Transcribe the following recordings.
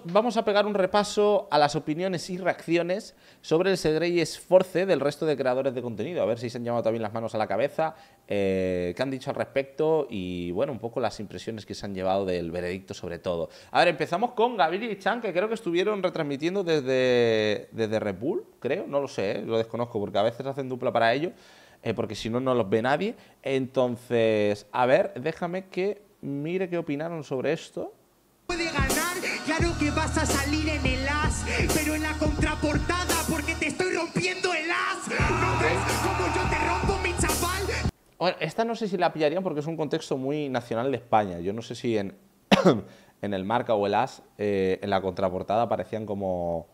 vamos a pegar un repaso a las opiniones y reacciones sobre el Segrey Esforce del resto de creadores de contenido. A ver si se han llevado también las manos a la cabeza, qué han dicho al respecto y, bueno, un poco las impresiones que se han llevado del veredicto sobre todo. A ver, empezamos con Gabriel y Chan, que creo que estuvieron retransmitiendo desde Red Bull, creo, no lo sé, lo desconozco porque a veces hacen dupla para ello, porque si no, no los ve nadie. Entonces, a ver, déjame que mire qué opinaron sobre esto. Puede ganar, claro que vas a salir en el as, pero en la contraportada porque te estoy rompiendo el as. ¿No ves cómo yo te rompo, mi chaval? Bueno, esta no sé si la pillarían porque es un contexto muy nacional de España. Yo no sé si en, en el Marca o el As, en la contraportada aparecían como...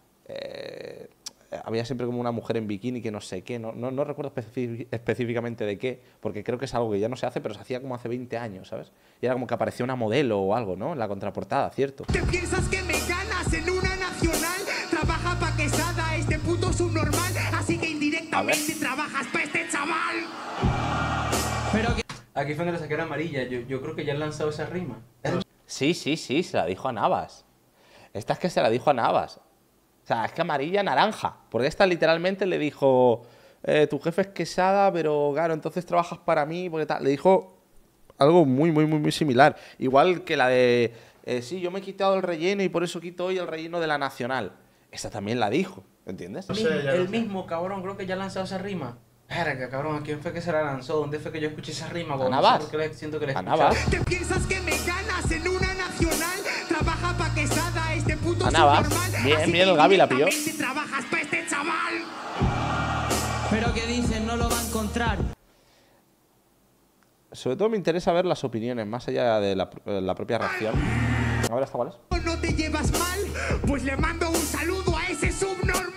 había siempre como una mujer en bikini que no sé qué, no recuerdo específicamente de qué, porque creo que es algo que ya no se hace, pero se hacía como hace 20 años, ¿sabes? Y era como que aparecía una modelo o algo, ¿no? En la contraportada, ¿cierto? ¿Te piensas que me ganas en una nacional? Trabaja pa' Quesada, este puto subnormal, así que indirectamente trabajas pa' este chaval. Pero que... Aquí fue donde le saqué la amarilla, yo creo que ya han lanzado esa rima. Sí, se la dijo a Navas. Esta es que se la dijo a Navas. O sea, es que amarilla, naranja. Porque esta literalmente le dijo, tu jefe es Quesada, pero claro, entonces trabajas para mí, porque tal. Le dijo algo muy similar. Igual que la de, sí, yo me he quitado el relleno y por eso quito hoy el relleno de la Nacional. Esta también la dijo, ¿entiendes? El mismo, cabrón, creo que ya ha lanzado esa rima. Verga, cabrón, ¿a quién fue que se la lanzó? ¿Dónde fue que yo escuché esa rima? ¿A Navas? Siento que le ¿A Navas? ¿Te piensas que me ganas en una nacional? Trabaja pa' Quesada, este puto ¿A Navas? subnormal, Bien, así bien, que el Gaby la pilló. indirectamente trabajas pa' este chaval. Pero que dicen, no lo va a encontrar. Sobre todo me interesa ver las opiniones, más allá de la propia reacción. A ver, ¿esta cuál es? ¿No te llevas mal? Pues le mando un saludo a ese subnormal.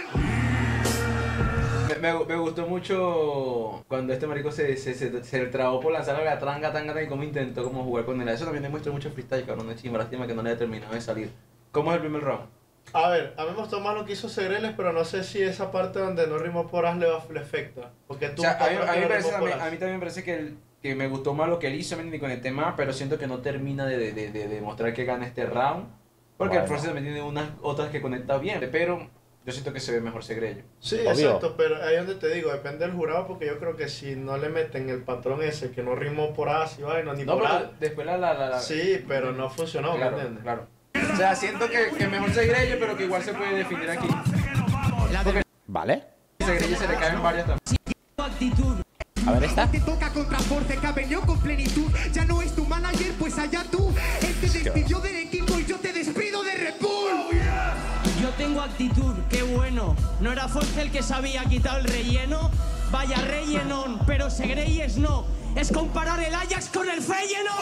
Me gustó mucho cuando este marico se trabó por lanzar la tanga y cómo intentó como jugar con él. Eso también demuestra mucho freestyle, cabrón, de chimba. Lástima que no le haya terminado de salir. ¿Cómo es el primer round? A ver, a mí me gustó más lo que hizo Segreles, pero no sé si esa parte donde no rimó por as le afecta. Porque tú, O sea, a mí a también me parece que me gustó más lo que él hizo con el tema, pero siento que no termina de demostrar que gana este round. Porque el Force también tiene unas otras que conecta bien, pero yo siento que se ve mejor Segrello. Sí, Obvio. exacto, pero ahí es donde te digo, depende del jurado, porque yo creo que si no le meten el patrón ese que no rimó por as y vaina, ni No, por pero as. después Sí, pero no funcionó, claro, ¿me entiendes? claro. O sea, siento que mejor Segrello, pero que igual se puede definir aquí. Porque ¿Vale? Segrello se le caen varias también. A ver, esta. Te toca contra Force que ha venido con plenitud. Ya no es tu manager, pues allá tú. Él te despidió del equipo y yo te despido de Red Bull. Yo tengo actitud, qué bueno. ¿No era Force el que se había quitado el relleno? Vaya rellenón, pero Segreyes no. Es comparar el Ajax con el Feyenoord.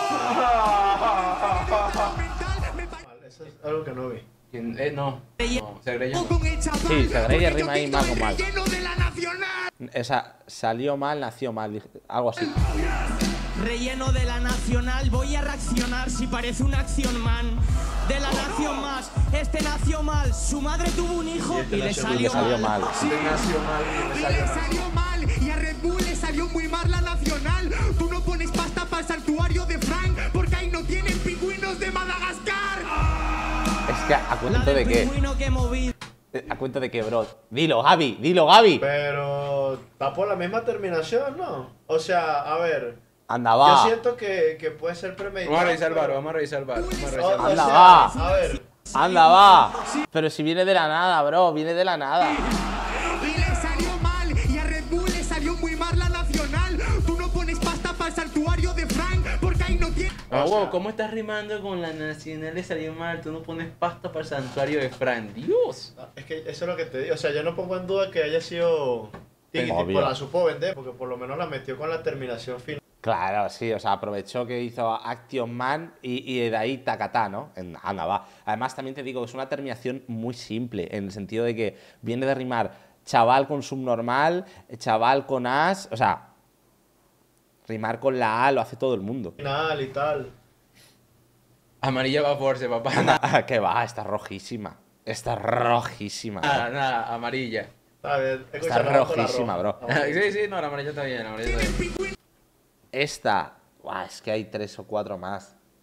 Eso es algo que no vi. No, Segrello no. Con el chaval, Sí, Segreyes porque yo rima ahí quito mal con el mal. relleno de la Nacional. Esa salió mal, nació mal, algo así. Relleno de la Nacional, voy a reaccionar si parece una acción man. De la nación más, este nació mal. Su madre tuvo un hijo y le Y salió le salió mal. Sí. Y le salió mal, y a Red Bull le salió muy mal la Nacional. Tú no pones pasta para el santuario de Frank, porque ahí no tienen pingüinos de Madagascar. Es que a La cuento del de que... pingüino que he movido. A cuento de que, bro. Dilo, Gaby, dilo, Gaby. Pero está por la misma terminación, ¿no? O sea, a ver, Anda, yo va. siento que puede ser premeditado. Vamos a revisar el bar, pero- vamos a revisar el bar. O Anda, sea, va. a ver, Anda, va. Pero si viene de la nada, bro, viene de la nada. Y le salió mal, y a Red Bull le salió muy mal la Nacional. Tú no pones pasta para el santuario de Frank, porque ahí no tiene... Wow, ¿cómo estás rimando con la Nacional? Le salió mal, tú no pones pasta para el santuario de Fran. Dios. es que eso es lo que te digo. O sea, yo no pongo en duda que haya sido Tiki, Obvio. tipo, la supo vender, porque por lo menos la metió con la terminación final. Claro, sí, o sea, aprovechó que hizo Action Man y de ahí tacatá, ¿no? Anda, va. Además, también te digo que es una terminación muy simple, en el sentido de que viene de rimar chaval con subnormal, chaval con as, o sea, rimar con la A lo hace todo el mundo. Final y tal. Amarilla va a Force, papá. Que va, está rojísima. Está rojísima. Nada, amarilla. A ver, Está escucha, vamos con la rojísima, roja. bro. Vamos. Sí, la amarilla está bien, la amarilla está bien. Esta, es que hay 3 o 4 más.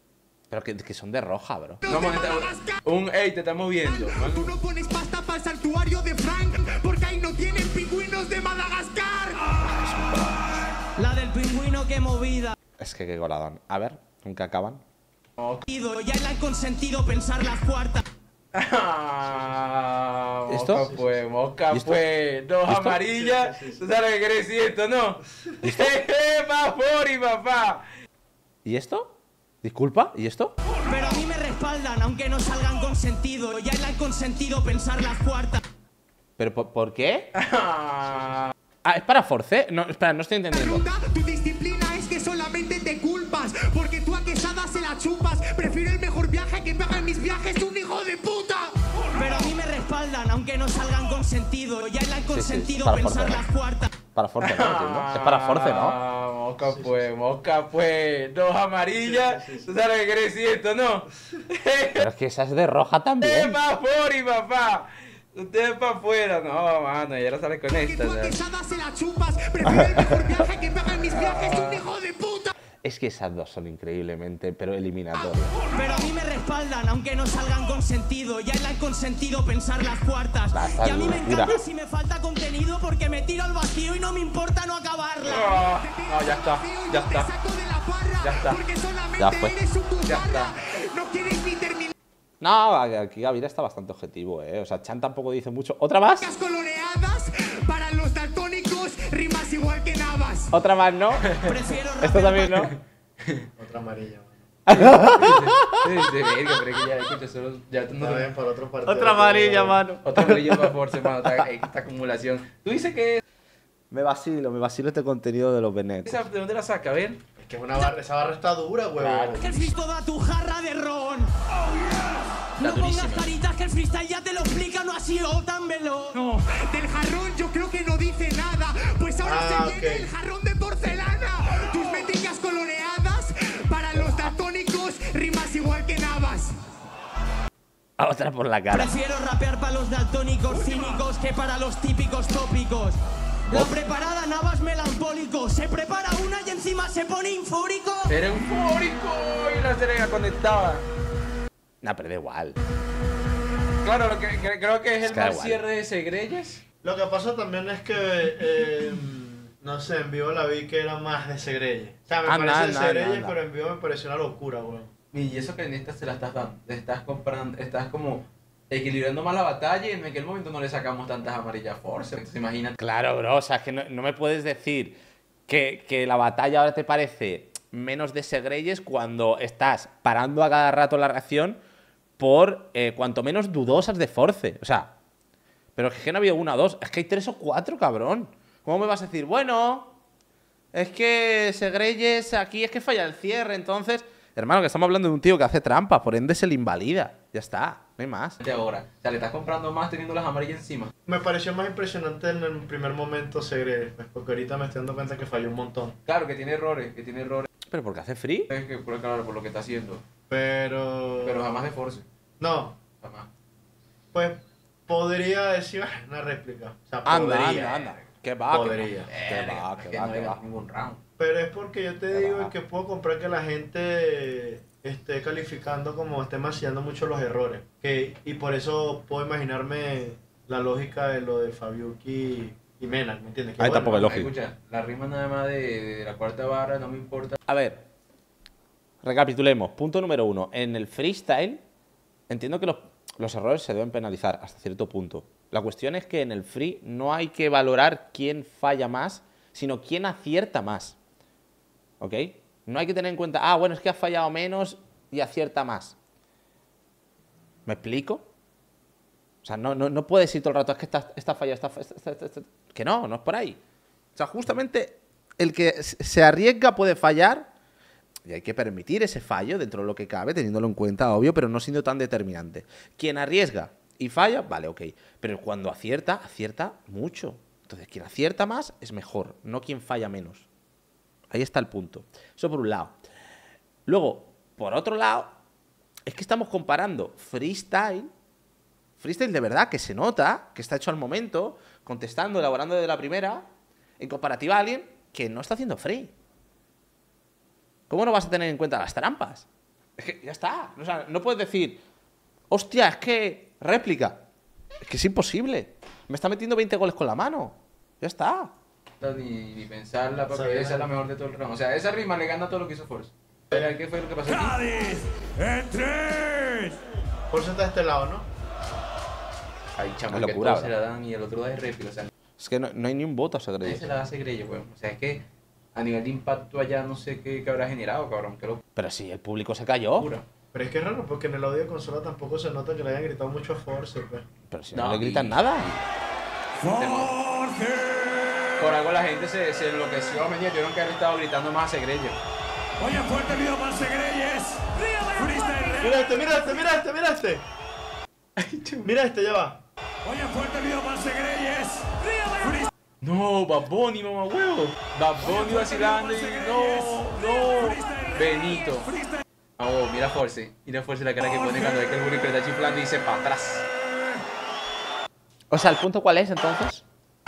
Pero que son de roja, bro. Vamos, ey, te estamos viendo. Tú no pones pasta para el santuario de Frank, porque ahí no tienen pingüinos de Madagascar. La del pingüino, qué movida. Es que qué coladón. A ver, nunca acaban. Ya le han consentido pensar las cuartas. ¿Esto? Mosca pues, mosca ¿Y esto? pues. Dos ¿Y esto? amarillas. ¿Tú sabes lo que quiere decir esto, no? ¡Va Fori, papá! ¿Y esto? Disculpa, ¿y esto? Pero a mí me respaldan, aunque no salgan con sentido. Ya le han consentido pensar las cuartas. ¿Pero por qué? Ah, ¿es para Force? No, espera, no estoy entendiendo. Ruta, tu disciplina es que solamente te culpas, porque tú a Quesada se la chupas. Prefiero el mejor viaje que paga en mis viajes un hijo de puta. Pero a mí me respaldan, aunque no salgan con sentido. Ya le han consentido para pensar Force, las cuartas. Para Force, ¿no? Entiendo. Es para Force, ¿no? Mosca pues, mosca pues. Dos amarillas. ¿Tú sabes lo que quiere decir esto, no? Pero es que esa es de roja también. ¡Va Fori, papá! Ustedes para afuera, no, mano, ya no sale con Porque esta. tú a ¿sabes? Quesada se la chupas. Prefiero el mejor viaje que paga en mis viajes un hijo de puta. Es que esas dos son increíblemente, pero eliminatorias. Pero a mí me respaldan, aunque no salgan con sentido. Ya le han consentido pensar las cuartas. Basta, Y a mí me locura. encanta si me falta contenido, porque me tiro al vacío y no me importa no acabarla. No, ya está, ya está. Ya está. Porque solamente Ya fue. eres un Ya bufanda. No quieres ni terminar. No, aquí Gavira está bastante objetivo, ¿eh? O sea, Chan tampoco dice mucho. ¿Otra más? Coloreadas para los daltónicos, rimas igual que Navas. Otra más, ¿no? Prefiero Esto rapear también, ¿no? Otra amarilla, mano. Sí, verga, pero que ya escucha solo. Ya tú no. Está bien, para otro partido. Otra amarilla, mano. Otra amarilla para Force, mano, esta acumulación. Tú dices que Me vacilo este contenido de los Benet. ¿de dónde la saca? A ver. Es que esa barra está dura, huevón. que el freeze toda tu jarra de ron. No Está pongas durísima. caritas que el freestyle ya te lo explica, no ha sido tan veloz. No, del jarrón yo creo que no dice nada. Pues ahora se viene ok. el jarrón de porcelana. Tus métricas coloreadas para los daltónicos, rimas igual que Navas. Otra por la cara. Prefiero rapear para los daltónicos cínicos que para los típicos tópicos. La preparada Navas melancólico. Se prepara una y encima se pone infórico. Era eufórico y la serena conectada. Nah, pero da igual. Claro, creo que es el que da mal igual. cierre de Segreyes. Lo que pasa también es que, no sé, en vivo la vi que era más de Segreyes. O sea, me parece de Segreyes, pero en vivo me pareció una locura, weón. Y eso que en esta se la estás dando. Te estás comprando, estás como equilibrando más la batalla y en aquel momento no le sacamos tantas amarillas Force. Entonces imagínate. Claro, bro. O sea, es que no me puedes decir que la batalla ahora te parece menos de Segreyes cuando estás parando a cada rato la reacción por cuanto menos dudosas de Force. O sea, pero es que no ha habido una o dos. Es que hay 3 o 4, cabrón. ¿Cómo me vas a decir? Bueno, es que Segreyes aquí es que falla el cierre, entonces... Hermano, que estamos hablando de un tío que hace trampas, por ende se le invalida. Ya está, no hay más. Ahora, o sea, le estás comprando más teniendo las amarillas encima. Me pareció más impresionante en el primer momento Segreyes, pues, porque ahorita me estoy dando cuenta que falló un montón. Claro, que tiene errores, ¿Pero por qué hace free? Es que, claro, por lo que está haciendo. Pero jamás de Force. No, Jamás. pues podría decir una réplica. O sea, Anda, podría. anda. Que va, Podría. que va, que va, no que hay va. ningún round. Pero es porque yo te Ya digo va. que puedo comprar que la gente esté calificando como esté maciando mucho los errores. Y por eso puedo imaginarme la lógica de lo de Fabiuki y Menak, ¿me entiendes? Que Ahí tampoco es lógico. Escucha, la rima nada más de la cuarta barra no me importa. A ver, recapitulemos. Punto número 1. En el freestyle, entiendo que los errores se deben penalizar hasta cierto punto. La cuestión es que en el free no hay que valorar quién falla más, sino quién acierta más. ¿Ok? No hay que tener en cuenta, bueno, es que ha fallado menos y acierta más. ¿Me explico? O sea, no puedes ir todo el rato, es que esta falla, que no es por ahí. O sea, justamente el que se arriesga puede fallar y hay que permitir ese fallo dentro de lo que cabe, teniéndolo en cuenta, obvio, pero no siendo tan determinante. Quien arriesga y falla, vale, ok. Pero cuando acierta mucho. Entonces, quien acierta más es mejor, no quien falla menos. Ahí está el punto. Eso por un lado. Luego, por otro lado, es que estamos comparando freestyle de verdad, que se nota, que está hecho al momento, contestando, elaborando de la primera, en comparativa a alguien que no está haciendo free. ¿Cómo no vas a tener en cuenta las trampas? Es que ya está. O sea, no puedes decir, hostia, es que réplica. Es que es imposible. Me está metiendo 20 goles con la mano. Ya está. Ni pensarla, porque esa es la mejor de todo el round. O sea, esa rima le gana todo lo que hizo Force. ¿Qué fue lo que pasó aquí? ¡Cádiz! ¡En 3! Force está de este lado, ¿no? Ay, chamo, Una que locura, todos se bro. la dan y el otro da de réplica. O sea, Es que no hay ni un voto a nadie Segregues. se la da a Segregues, weón. O sea, es que a nivel de impacto allá no sé qué habrá generado, cabrón. Qué Pero sí, el público se cayó. locura. Pero es que es raro, porque en el audio de consola tampoco se nota que le hayan gritado mucho a Force, pues. Pero si no, No, le gritan y- nada. ¡Force! Por algo la gente se enloqueció, me tuvieron que haber estado gritando más a Segregues. Oye, fuerte video para Segreyes. Freestyle. Mira este, mira este, mira este, mira este. Mira este, ya va. Oye, fuerte video para Segreyes. No, Bad Bunny, mamá huevo. Bad Bunny vacilando y no. Benito. Oh, mira Force la cara que pone cuando ve que el público le está chiflando y dice para atrás. O sea, ¿el punto cuál es entonces?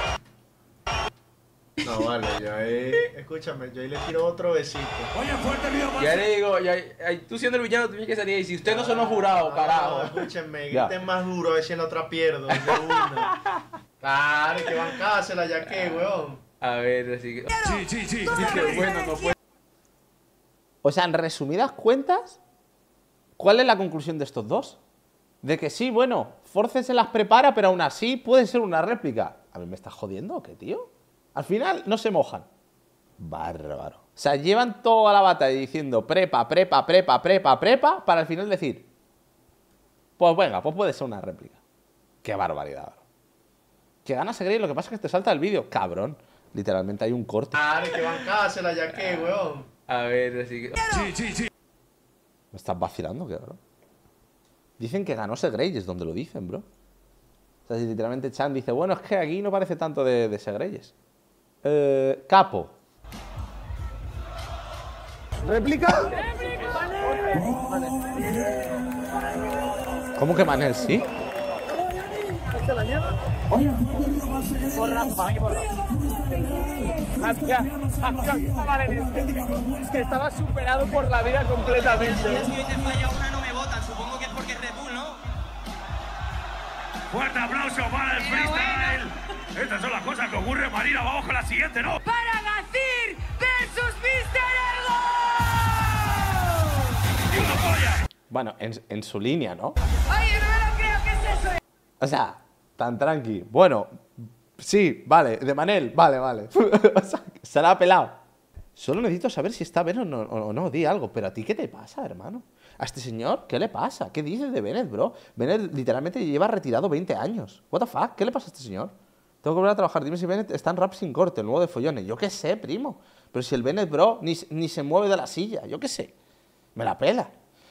No, vale, yo ahí. Escúchame, yo ahí le tiro otro besito. Oye, fuerte video para Ya le digo, tú siendo el villano, tú tienes que salir y si ustedes no son los jurados, No, carajo. escúchenme, Ya. griten más duro, a ver si en la otra pierdo. De una. Claro, hay que bancársela, ya que, weón. A ver, así que. Sí. Qué bueno, no puede. O sea, en resumidas cuentas, ¿cuál es la conclusión de estos dos? De que sí, bueno, Force se las prepara, pero aún así puede ser una réplica. ¿A mí me estás jodiendo o qué, tío? Al final no se mojan. Bárbaro. O sea, llevan toda la batalla diciendo prepa, para al final decir, pues venga, pues puede ser una réplica. Qué barbaridad, bro. Que gana Segregues, lo que pasa es que te salta el vídeo. Cabrón. Literalmente hay un corte. Claro, hay que bancársela, ya que, weón. A ver, así que. Sí. ¿Me estás vacilando, qué, bro? Dicen que ganó Segregues, donde lo dicen, bro. O sea, si literalmente Chan dice, bueno, es que aquí no parece tanto de Segregues. Capo. ¿Réplica? ¿Cómo que Manel sí? Que estaba superado por la vida completamente. Si te falla una no me votan, supongo que es porque es Red Bull, ¿no? Fuerte aplauso para el freestyle. Estas son las cosas que ocurren, Marina. Vamos con la siguiente, ¿no? Para Gacir versus Mr. Ego. Y una polla. Bueno, en su línea, ¿no? Oye, no me lo creo, ¿qué es eso? O sea, tan tranqui. Bueno, sí, vale, de Manel, vale. O sea, se la ha pelado. Solo necesito saber si está bien o no, di algo. Pero a ti, ¿qué te pasa, hermano? ¿A este señor qué le pasa? ¿Qué dices de Bennett, bro? Bennett literalmente lleva retirado 20 años. What the fuck? ¿Qué le pasa a este señor? Tengo que volver a trabajar. Dime si Bennett está en Rap Sin Corte, el nuevo de Follones. Yo qué sé, primo. Pero si el Bennett, bro, ni se mueve de la silla. Yo qué sé. Me la pela.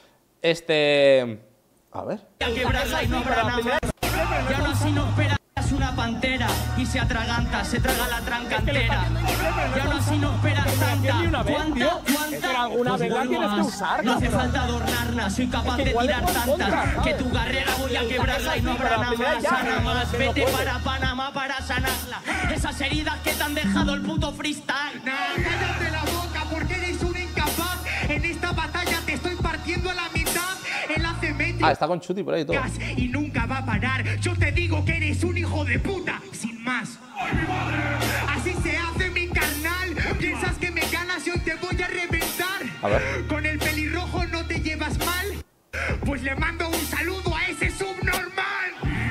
A ver. A quebrarla y no habrá nada más. Y aún así no esperas una pantera y se atraganta, se traga la tranca entera. Y aún así no esperas tanta. ¿Cuánta? Alguna vez la tienes que usar. No hace falta adornarla, soy capaz de tirar tantas que tu carrera voy a quebrarla y no habrá nada más. Vete para Panamá para sanarla. Esas heridas que te han dejado el puto freestyle. Nah, cállate la boca porque eres un incapaz. En esta batalla te estoy partiendo a la mitad. Él hace métricas Está con Chuti por ahí y todo. y nunca va a parar. Yo te digo que eres un hijo de puta, sin más. ¡Ay, mi madre! Así se hace mi carnal. Piensas que me ganas y hoy te voy a reventar. A ver. Con el pelirrojo no te llevas mal. Pues le mando un saludo a ese subnormal.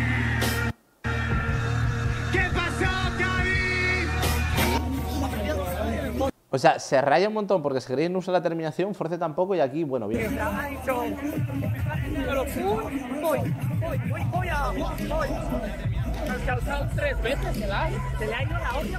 ¿Qué pasó, Cádiz? O sea, se raya un montón porque Segregues no usa la terminación, Force tampoco y aquí, bueno, bien. Ha dicho, voy. Has calzado 3 veces, se le ha ido la olla.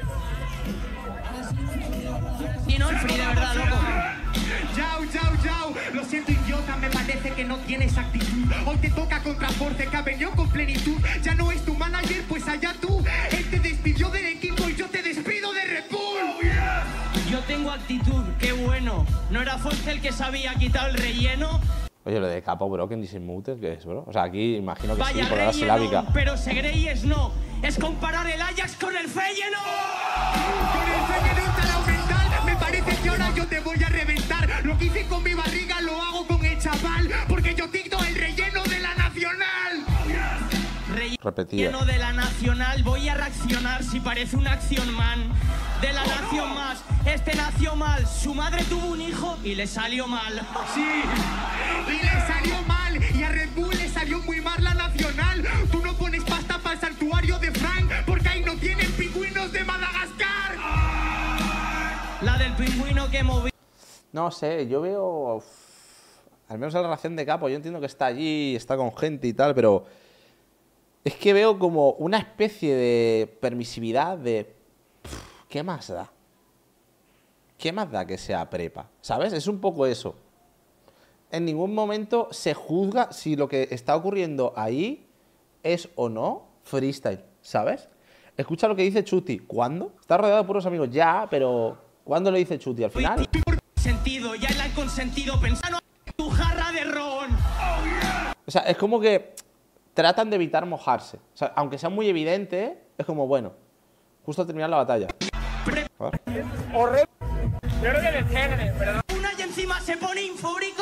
Y no el free de verdad, loco. Yao. Lo siento, idiota, me parece que no tienes actitud. Hoy te toca contra Force, que ha venido con plenitud. Ya no es tu manager, pues allá tú. Él te despidió del equipo y yo te despido de Red Bull. Yo tengo actitud, qué bueno. ¿No era Force el que se había quitado el relleno? Oye, lo de Capo, bro, que ni se mute, ¿qué es, bro? O sea, aquí imagino que Vaya sí, por la silábica. relleno, pero Segregues no. Es comparar el Ajax con el Feyenoord. Con el Feyenoord tan aumental, me parece que ahora yo te voy a reventar. Lo que hice con mi barriga lo hago con chaval, porque yo dicto el relleno de la nacional. Repetida. Relleno de la nacional, voy a reaccionar si parece una acción man. De la nación más, este nació mal. Su madre tuvo un hijo y le salió mal. Sí, y le salió mal. Y a Red Bull le salió muy mal la nacional. Tú no pones pasta para el santuario de Frank, porque ahí no tienen pingüinos de Madagascar. La del pingüino que moví. No sé, yo veo... al menos la relación de Capo, yo entiendo que está allí, está con gente y tal, pero... es que veo como una especie de permisividad de... ¿qué más da? ¿Qué más da que sea prepa? ¿Sabes? Es un poco eso. En ningún momento se juzga si lo que está ocurriendo ahí es o no freestyle, ¿sabes? Escucha lo que dice Chuti. ¿Cuándo? Está rodeado de puros amigos. Ya, pero... ¿cuándo lo dice Chuti? ¿Al final? Sentido, ya le han consentido pensando en tu jarra de ron. O sea, es como que tratan de evitar mojarse. O sea, aunque sea muy evidente, es como, bueno, justo al terminar la batalla. Horrible. Yo creo que desgénere, ¿verdad? Una y encima se pone infórico.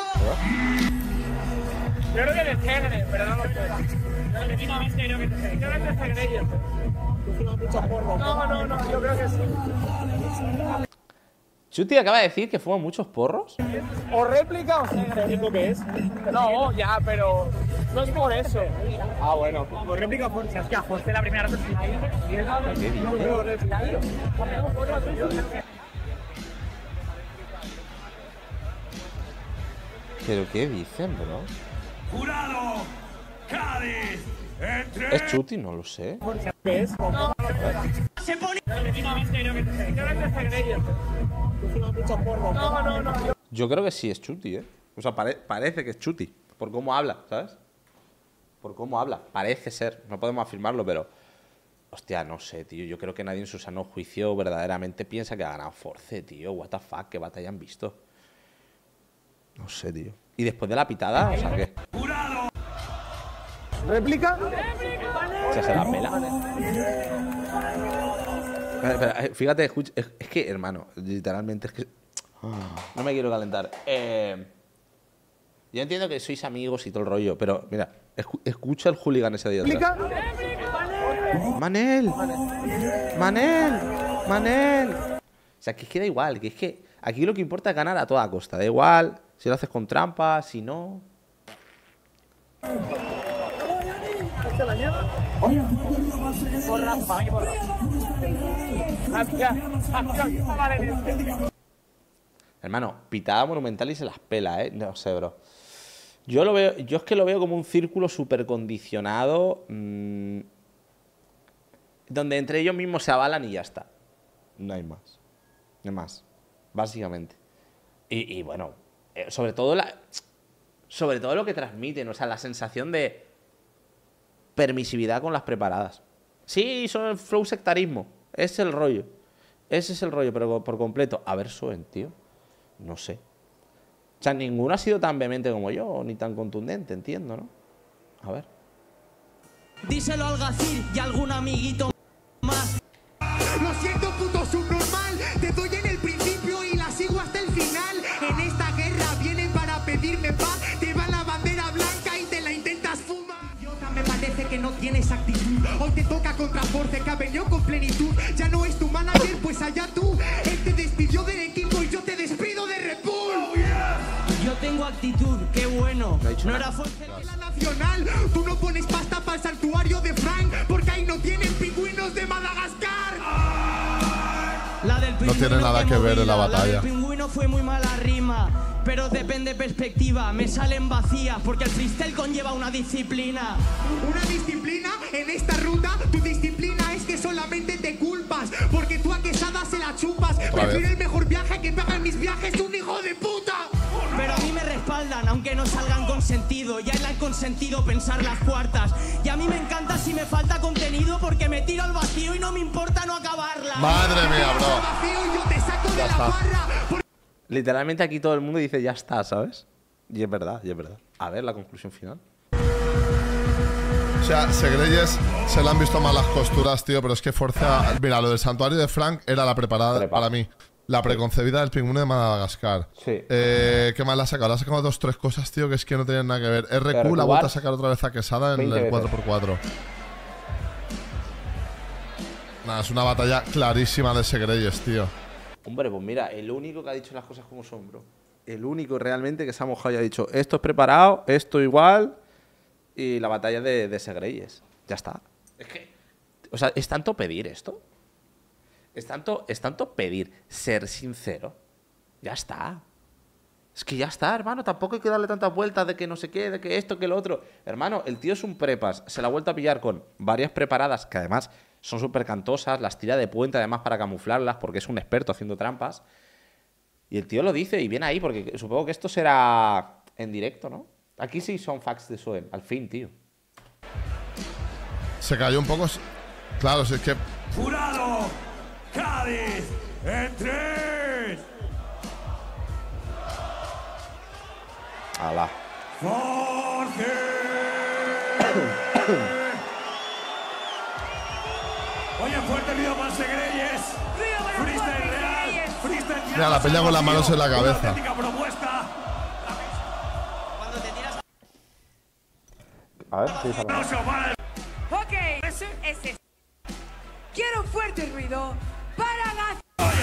Yo creo que desgénere, ¿verdad? Definitivamente creo que desgénere. Yo creo que desgénere. No, yo creo que sí. Chuti acaba de decir que fuma muchos porros. O réplica o segre, ¿es lo que es? No, ya, pero no es por eso. Ah, bueno. O réplica por si es que ajuste la primera réplica. ¿Pero qué dicen, bro? Jurado, Cádiz, entre... ¿Es Chuti? No lo sé. ¿Qué es? Se pone... Definitivamente creo que desgénere. Yo creo que desgénere. No. Yo creo que sí es Chuti, ¿eh? O sea, parece que es Chuti. Por cómo habla, ¿sabes? Por cómo habla. Parece ser. No podemos afirmarlo, pero... hostia, no sé, tío. Yo creo que nadie en su sano juicio verdaderamente piensa que ha ganado Force, tío. What the fuck, qué batalla han visto. No sé, tío. ¿Y después de la pitada? O sea, ¿qué? ¿Réplica? O sea, se la pela. Espera, fíjate, escucha, es que, hermano, literalmente es que... no me quiero calentar. Yo entiendo que sois amigos y todo el rollo, pero mira, escucha el hooligan ese de atrás. ¡Manel! O sea, que queda igual, que es que aquí lo que importa es ganar a toda costa. Da igual si lo haces con trampa, si no... Hermano, pitada monumental y se las pela, ¿eh? No sé, bro. Yo es que lo veo como un círculo súper condicionado, donde entre ellos mismos se avalan y ya está. No hay más. No hay más. Básicamente. Y bueno, sobre todo lo que transmiten, o sea, la sensación de permisividad con las preparadas. Sí, son el flow sectarismo. Es el rollo. Ese es el rollo, pero por completo. A ver, Soen, tío. No sé. O sea, ninguno ha sido tan vehemente como yo, ni tan contundente, entiendo, ¿no? A ver. Díselo al Gacir y algún amiguito más. Lo siento, puto subnormal. Te doy en el principio y la sigo hasta el final. En esta guerra vienen para pedirme paz. Te va la bandera blanca y te la intentas fumar. Idiota, me parece que no tienes actitud. Hoy te toca contra Force, que ha venido con plenitud. Ya no es tu manager, pues allá tú. Él te despidió del equipo y yo te despido de Red Bull. Yo tengo actitud, qué bueno. No era Force De la nacional, tú no pones pasta para el santuario de Frank, porque ahí no tienen pingüinos de Madagascar. La del pingüino No tiene nada que ver en la La batalla. del pingüino fue muy mala rima, pero depende de perspectiva. Me salen vacías porque el freestyle conlleva una disciplina. Una disciplina en esta ruta, tu disciplina es que solamente te culpas, porque tú a Quesada se la chupas. Prefiero el mejor viaje que paga en mis viajes un hijo de puta. Pero a mí me respaldan, aunque no salgan con sentido. Ya le han consentido pensar las cuartas. Y a mí me encanta si me falta contenido, porque me tiro al vacío y no me importa no acabarla. Madre mía, bro. Vacío y yo te saco de la está. barra. Literalmente aquí todo el mundo dice ya está, ¿sabes? Y es verdad, y es verdad. A ver, la conclusión final. O sea, Segreyes se le han visto mal las costuras, tío, pero es que Forza... Mira, lo del santuario de Frank era la preparada para mí. La preconcebida del pingüino de Madagascar. Sí. ¿Qué más le ha sacado? Le ha sacado 2 o 3 cosas, tío, que es que no tenían nada que ver. RQ la ha vuelto a sacar otra vez a Quesada en 20 el 4x4. Nada, es una batalla clarísima de Segreyes, tío. Hombre, pues mira, el único que ha dicho las cosas como son, bro. El único realmente que se ha mojado y ha dicho esto es preparado, esto igual. Y la batalla de Segreyes. Ya está. Es que. O sea, ¿es tanto pedir esto? ¿Es tanto pedir ser sincero? Ya está. Es que ya está, hermano. Tampoco hay que darle tantas vueltas de que no sé qué, de que esto, que lo otro. Hermano, el tío es un prepas. Se la ha vuelto a pillar con varias preparadas que además son súper cantosas. Las tira de puente además para camuflarlas porque es un experto haciendo trampas. Y el tío lo dice y viene ahí porque supongo que esto será en directo, ¿no? Aquí sí son facts de Soen. Al fin, tío. Se cayó un poco. Claro, si es que. Jurado, Cádiz, en 3. Alá. Force. Oye, fuerte video para Segreyes. Freestyle real. Freestyle Mira, la peña con las manos en la cabeza. A ver, sí, Ok, es este. Quiero un fuerte ruido para la...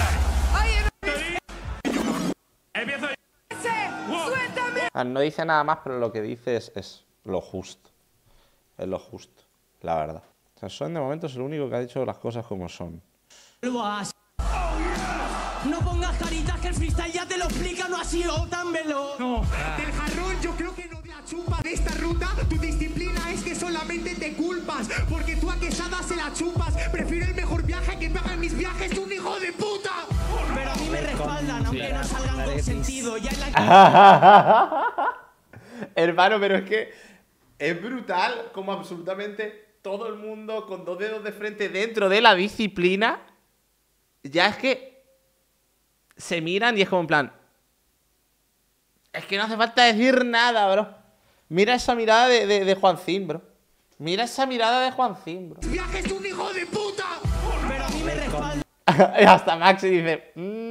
Empiezo. ¡Suéltame! No dice nada más, pero lo que dice es lo justo. Es lo justo, la verdad. O sea, Soen de momento es el único que ha dicho las cosas como son. No pongas caritas que el freestyle ya te lo explica, no ha sido tan veloz. No, del jarrón yo creo que no de la chupa de esta ruta. Tu disciplina es que solamente te culpas, porque tú a Quesada se la chupas. Prefiero el mejor viaje que pagan mis viajes, un hijo de puta. Pero a mí me respaldan, aunque no salgan con sentido. Ya en la... Hermano, pero es que es brutal como absolutamente todo el mundo con 2 dedos de frente dentro de la disciplina. Ya es que se miran y es como en plan. Es que no hace falta decir nada, bro. Mira esa mirada de Juancín, bro. Mira esa mirada de Juancín, bro. Viajes, un hijo de puta. Pero a mí me respaldan. Y hasta Maxi dice.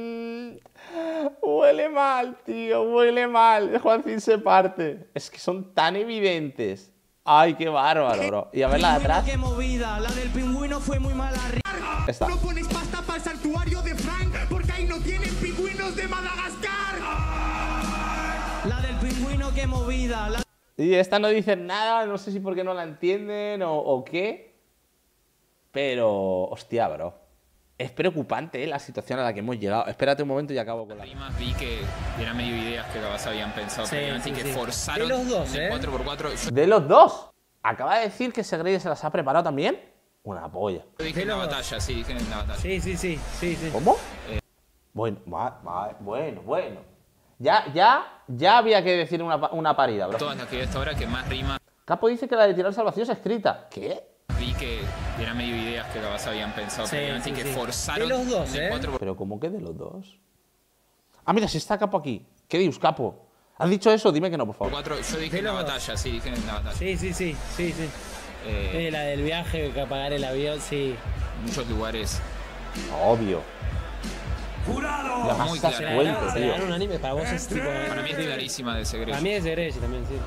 Huele mal, tío, huele mal. Juancín se parte. Es que son tan evidentes. Ay, qué bárbaro, bro. Y a ver la de atrás. Qué movida, la del pingüino fue muy mala. Esta. No pones pasta para el santuario de Frank, porque ahí no tienen pingüinos de Madagascar. La del pingüino, qué movida. Y esta no dice nada, no sé si porque no la entienden o qué. Pero, hostia, bro. Es preocupante, la situación a la que hemos llegado. Espérate un momento y acabo con la... Rimas vi que eran medio ideas que capaz habían pensado previamente y que forzaron De los dos, el 4x4. ¡De los dos! Acaba de decir que Segreyes se las ha preparado también. Una polla. Yo dije en la batalla, sí, dije en la batalla. Sí. ¿Cómo? Bueno, bueno. Ya había que decir una parida, bro. Todas las que vi hasta ahora que más rimas Capo dice que la de tirarse al vacío es escrita. ¿Qué? vi que eran medio ideas que capaz habían pensado previamente y que forzaron De los dos, el 4x4. ¿Pero cómo que de los dos? Ah, mira, si está Capo aquí. ¿Qué dios, Capo? ¿Has dicho eso? Dime que no, por favor. Yo dije en la batalla, sí, dije en la batalla. Sí. La del viaje, que apagar el avión, sí. Muchos lugares. Obvio. Jurado. Y además Muy estás claro. cuento, Se tío. dan un anime, para vos es tipo... Para mí es clarísima de Segreyes. Para mí es de Grey también, sí.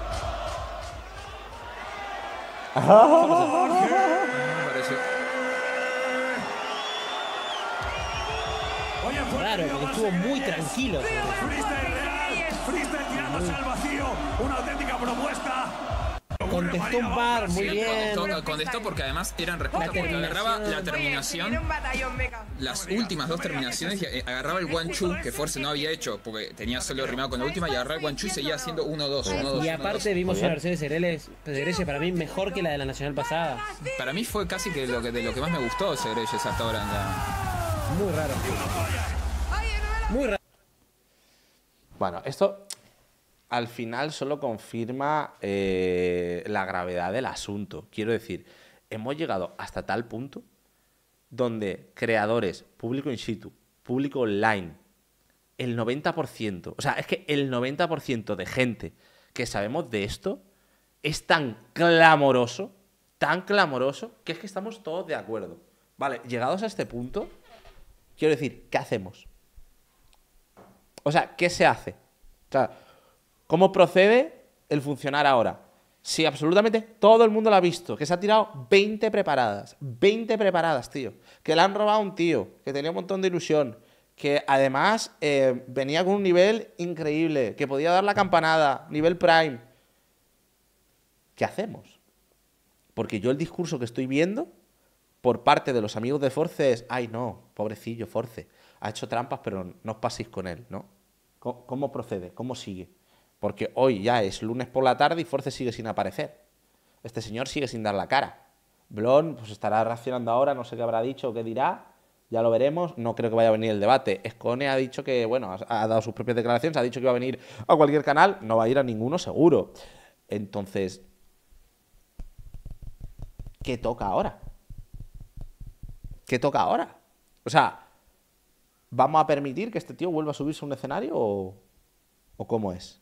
Me pareció. Oye, fuerte Claro, video porque para estuvo muy Segreyes. tranquilo. Freestyle real. Freestyle tirándose al vacío. Una auténtica propuesta. Contestó un par, muy Sí, bien. contestó porque además eran respuestas porque agarraba la terminación, las últimas 2 terminaciones y agarraba el one chu que Force no había hecho porque tenía solo rimado con la última y agarraba el one chu y seguía haciendo 1-2. Y aparte vimos una versión de Segreyes para mí mejor que la de la nacional pasada. Para mí fue casi que de lo que más me gustó Segreyes hasta ahora en la... Muy raro. Muy raro. Bueno, esto al final solo confirma la gravedad del asunto. Quiero decir, hemos llegado hasta tal punto donde creadores, público in situ, público online, el 90%, o sea, es que el 90% de gente que sabemos de esto es tan clamoroso, que es que estamos todos de acuerdo. Vale, llegados a este punto, quiero decir, ¿qué hacemos? O sea, ¿qué se hace? O sea, ¿cómo procede el funcionar ahora? Sí, absolutamente todo el mundo lo ha visto, que se ha tirado 20 preparadas. 20 preparadas, tío. Que le han robado a un tío, que tenía un montón de ilusión, que además venía con un nivel increíble, que podía dar la campanada, nivel Prime. ¿Qué hacemos? Porque yo el discurso que estoy viendo por parte de los amigos de Force es, ay no, pobrecillo Force, ha hecho trampas pero no os paséis con él, ¿no? ¿Cómo procede? ¿Cómo sigue? Porque hoy ya es lunes por la tarde y Force sigue sin aparecer. Este señor sigue sin dar la cara. Blon pues estará reaccionando ahora, no sé qué habrá dicho o qué dirá, ya lo veremos. No creo que vaya a venir el debate. Scone ha dicho que, bueno, ha dado sus propias declaraciones, ha dicho que va a venir a cualquier canal, no va a ir a ninguno seguro. Entonces, ¿qué toca ahora? ¿Qué toca ahora? O sea, ¿vamos a permitir que este tío vuelva a subirse a un escenario o cómo es?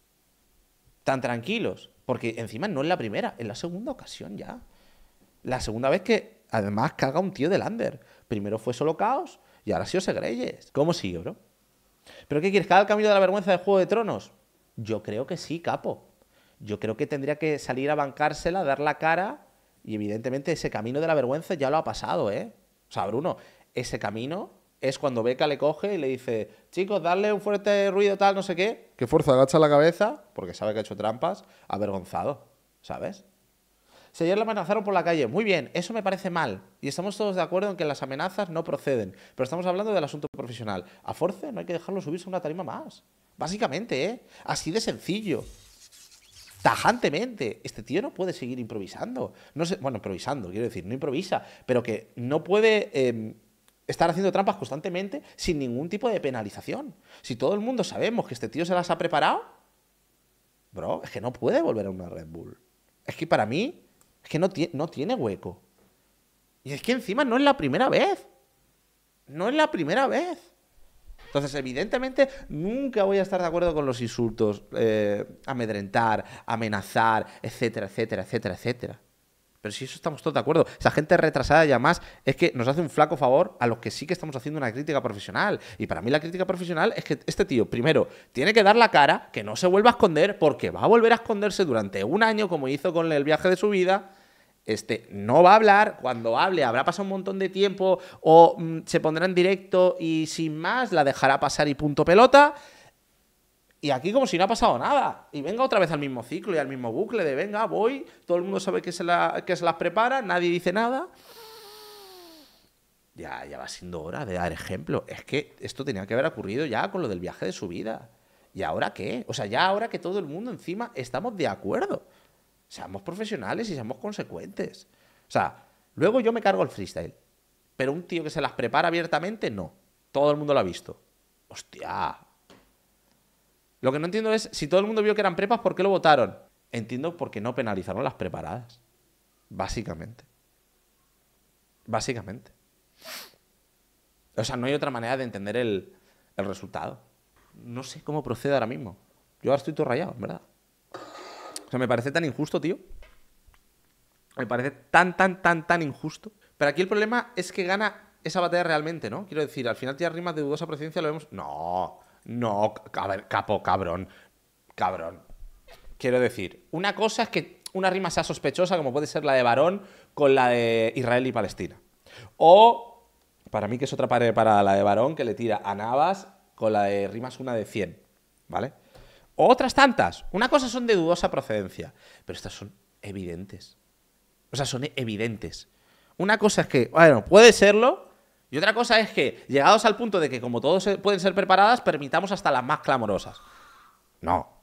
Tan tranquilos, porque encima no es la primera, es la segunda ocasión ya. La segunda vez que además caga un tío del under. Primero fue solo Caos y ahora ha sido Segreyes. ¿Cómo sigue, bro? ¿Pero qué quieres? ¿Que haga el camino de la vergüenza de Juego de Tronos? Yo creo que sí, capo. Yo creo que tendría que salir a bancársela, dar la cara y evidentemente ese camino de la vergüenza ya lo ha pasado, ¿eh? O sea, Bruno, ese camino es cuando Becca le coge y le dice, chicos, darle un fuerte ruido tal, no sé qué, que Forza agacha la cabeza, porque sabe que ha hecho trampas, avergonzado, ¿sabes? Si ayer le amenazaron por la calle, muy bien, eso me parece mal, y estamos todos de acuerdo en que las amenazas no proceden, pero estamos hablando del asunto profesional. A Force no hay que dejarlo subirse a una tarima más, básicamente, ¿eh? Así de sencillo. Tajantemente, este tío no puede seguir improvisando. No sé, bueno, improvisando, quiero decir, no improvisa, pero que no puede estar haciendo trampas constantemente sin ningún tipo de penalización. Si todo el mundo sabemos que este tío se las ha preparado, bro, es que no puede volver a una Red Bull. Es que para mí, es que no tiene hueco. Y es que encima no es la primera vez. No es la primera vez. Entonces, evidentemente, nunca voy a estar de acuerdo con los insultos, amedrentar, amenazar, etcétera, etcétera, etcétera, etcétera. Pero si eso estamos todos de acuerdo. Esa gente retrasada y además es que nos hace un flaco favor a los que sí que estamos haciendo una crítica profesional. Y para mí la crítica profesional es que este tío, primero, tiene que dar la cara, que no se vuelva a esconder, porque va a volver a esconderse durante un año, como hizo con el viaje de su vida. No va a hablar, cuando hable habrá pasado un montón de tiempo o se pondrá en directo y sin más la dejará pasar y punto pelota. Y aquí como si no ha pasado nada. Y venga otra vez al mismo ciclo y al mismo bucle de venga, voy, todo el mundo sabe que se las prepara, nadie dice nada. Ya va siendo hora de dar ejemplo. Es que esto tenía que haber ocurrido ya con lo del viaje de su vida. ¿Y ahora qué? O sea, ya ahora que todo el mundo encima estamos de acuerdo. Seamos profesionales y seamos consecuentes. O sea, luego yo me cargo el freestyle. Pero un tío que se las prepara abiertamente, no. Todo el mundo lo ha visto. Hostia. Lo que no entiendo es, si todo el mundo vio que eran prepas, ¿por qué lo votaron? Entiendo por qué no penalizaron las preparadas. Básicamente. Básicamente. O sea, no hay otra manera de entender el resultado. No sé cómo procede ahora mismo. Yo ahora estoy todo rayado, en verdad. O sea, me parece tan injusto, tío. Me parece tan injusto. Pero aquí el problema es que gana esa batalla realmente, ¿no? Quiero decir, al final tiene rimas de dudosa procedencia, lo vemos... No, a ver, cabrón. Quiero decir, una cosa es que una rima sea sospechosa, como puede ser la de Varón con la de Israel y Palestina. O, para mí que es otra pared para la de Varón, que le tira a Navas con la de rimas una de 100, ¿vale? O otras tantas. Una cosa son de dudosa procedencia, pero estas son evidentes. O sea, son evidentes. Una cosa es que, bueno, puede serlo, y otra cosa es que, llegados al punto de que como todos pueden ser preparadas, permitamos hasta las más clamorosas. No.